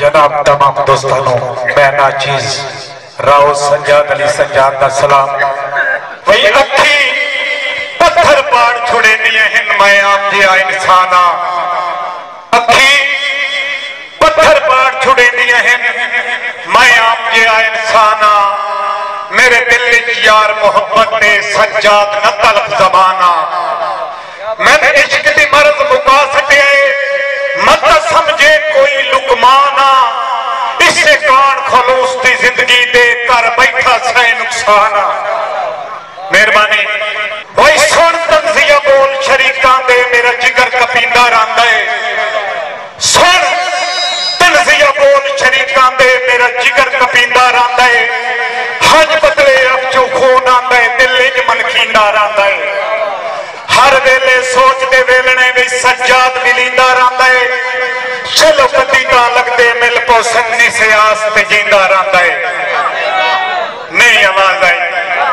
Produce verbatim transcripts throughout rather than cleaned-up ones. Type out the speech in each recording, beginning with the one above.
जनाब तमाम दोस्तों मैं नाचीज राव सज्जाद अली सज्जाद का सलाम। वही अखी पत्थर पाड़ छुड़े दिए हैं मैं आप जिया इंसाना, अखी पत्थर पाड़ छुड़े दिए हैं मैं आप जिया इंसाना। मेरे दिल यार मोहब्बत ने सज्जाद न तलब जमाना। मैंने इश्क दी मर्ज मुका सके मत समझे कोई लुकमाना। इससे कान खलूस दी जिंदगी दे कर बैठा सै नुकसाना। मेहरबानी वही सुन तंजिया बोल शरीकां दे मेरा जिगर कपींदा रंदा है। सुन तंजिया बोल शरीकां दे मेरा जिगर कपींदा रंदा है। हज बदले अब जो खून आंदा है दिल च मनकींदा रंदा है। हर वेले सोचते वेलने भी सज्जाद मिलींदा रंदा है। चलो कदी तां लगदे मिल पो सन्नी से आस ते जींदा रंदा है। नहीं आवाज आई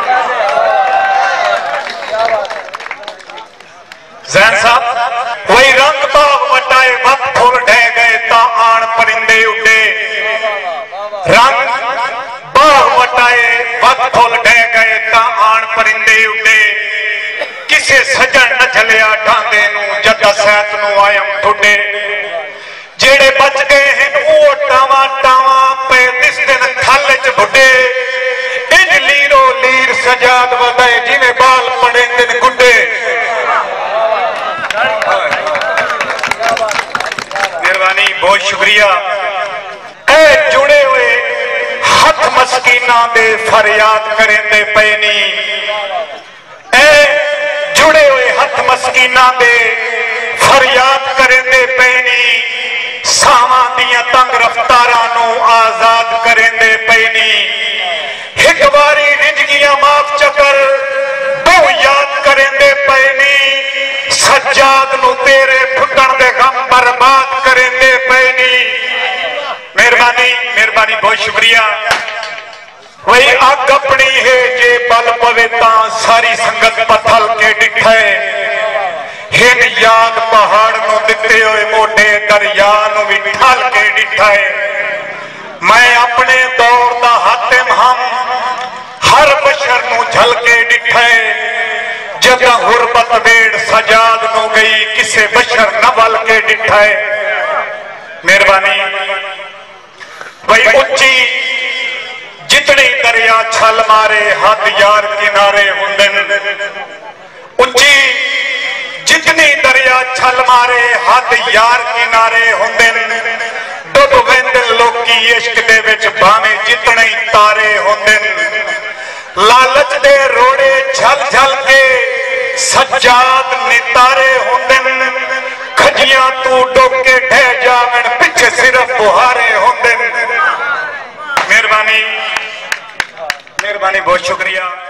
जैन साहब। वही रंग बाग वटाए वक्त फुल ढह गए ता आन परिंदे उड़े। रंग बाग वटाए वक्त फुल ढह गए ता आन परिंदे उड़े। किसे सजन न चलिया ढांदे नू जदा सैत नू आयम ठुडे। जेड़े बच गए हैं वो टावा टावा पे दिस दिन थल च बुढ़े। इंज लीरो लीर सजाद वदाए जिवें बाल पड़े दिन गुड्डे। मेहरबानी बहुत शुक्रिया। ए जुड़े हुए हथ मस्कीना दे फरियाद करेंदे पे नी। ए जुड़े हुए हथ मस्कीना दे फरियाद करेंदे पे नी। सावां दियां तंग रफ्तारां नू आजाद करेंदे पे नी। एक बारी रिजगियां माफ चकर दो याद करेंदे पे नी। सज्जाद नू तेरे फुटण दे गम बर्बाद करेंदे पे नी। मेहरबानी मेहरबानी बहुत शुक्रिया। वही अग अपनी है जे बल पवे तां सारी संगत पथल के डिठे। हिन याद पहाड़ नू दिते हुए मोटे दरिया नू भी ठल के डिठे। मैं अपने दौर दा हातिम हम हर बशर नू झल के डिठे। जदा गुरबत वेड़ सजाद नू गई किसे बशर न बल के डिठे। मेहरबानी वही उच्ची जितने दरिया छल मारे हद यार किनारे हुंदे। उच्ची जितनी दरिया छल मारे हद यार किनारे हुंदे। डुब वेंदे लोकी इश्क दे विच भावें जितने तारे हुंदे। लालच दे रोड़े झल झल के सज्जाद नितारे हुंदे। खजियां तू डुब के ढह जावन पिछे सिर्फ बुहारे हुंदे। मेहरबानी मेहरबानी बहुत शुक्रिया।